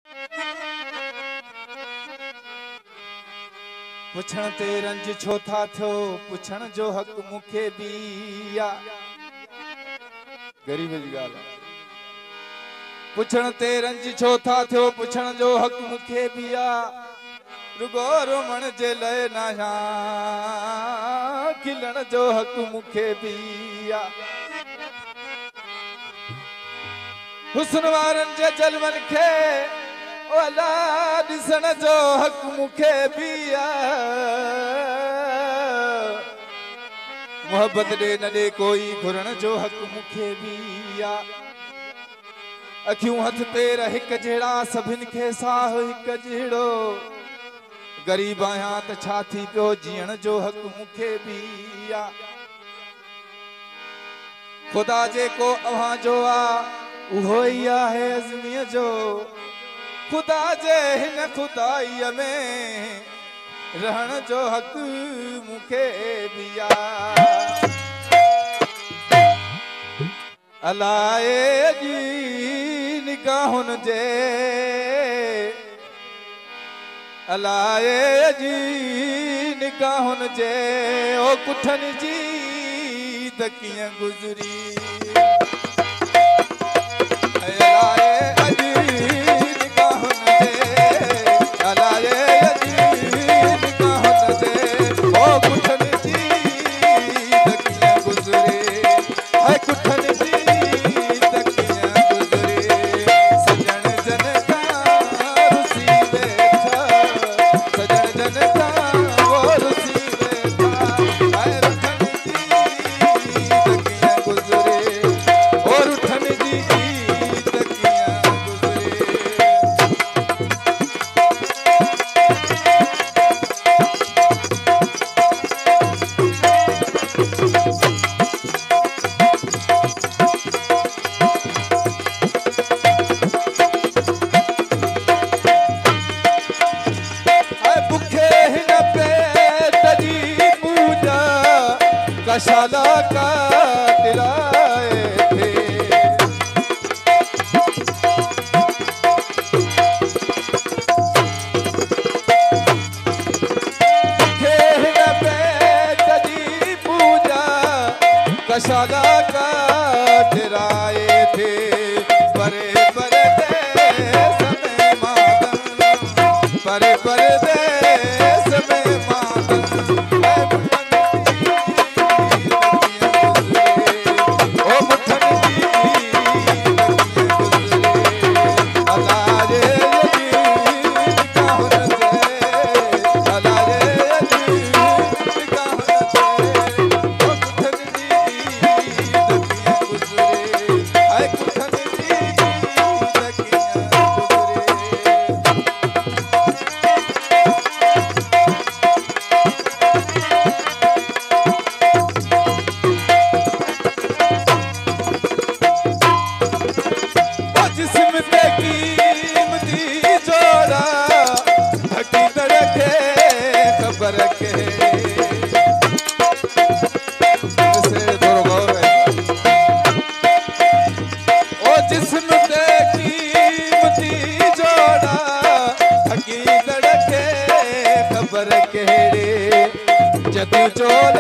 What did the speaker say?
पुछण ते रंज छो था थियो, पुछण जो हक मुखे भी आ। गरीब जी गाल। पुछण ते रंज छो था थियो, पुछण जो हक मुखे भी आ। रुगो रोमण जे लय ना खिलण जो हक मुखे भी आ। हुस्न वारन जे जलवन खे ओला दिसण जो हक मुखे भी आ। मोहब्बत दे न दे कोई घुरण जो हक मुखे भी आ। अखियूं हथ पेर हिक जहिड़ा सभिन खे साह हिक जहिड़ो। गरीब आहियां त छा थी पियो जीअण जो हक मुखे भी आ। खुदा जेको अव्हां जो आ उहो ई आहे अज़मीअ जो। खुदा जे हिन खुदाईअ में रहण जो हक मुखे भी आ। अलाए जी निगाहुन जे, अलाए जी निगाहुन जे ओ कुठन जी त कीअं गुज़री। अलाए जी निगाहुन जे, अलाए जी निगाहुन जे ओ कुठन जी त कीअं गुज़री। है कुठन जी त कीअं गुज़री। सजण जन खां रुसी वेठा, सजण जन खां वो रुसी वेठा। है रुठन जी त कीअं गुज़री, ओ रुठन जी त कीअं गुज़री। कशाला का तिराए थे। खेल पेट जी पूजा कशाला का तिराए थे। परे परे देश में मातम, परे परे देश में मातम। जदू चोल